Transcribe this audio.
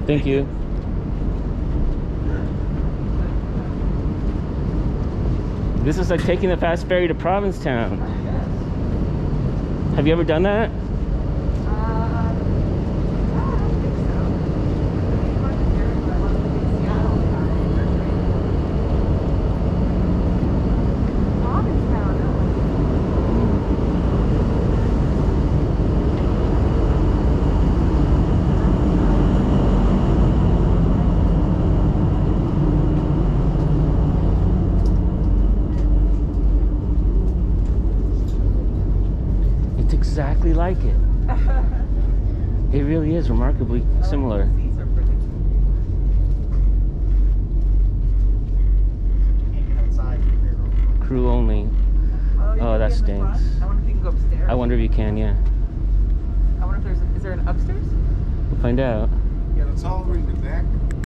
Thank you. This is like taking the fast ferry to Provincetown. Have you ever done that? Exactly like it. It really is remarkably similar. Seats are pretty. Can't get outside. Crew only. Oh, that stinks. I wonder if you can go upstairs. I wonder if you can, yeah. I wonder if is there an upstairs? We'll find out. Yeah, it's all in the back.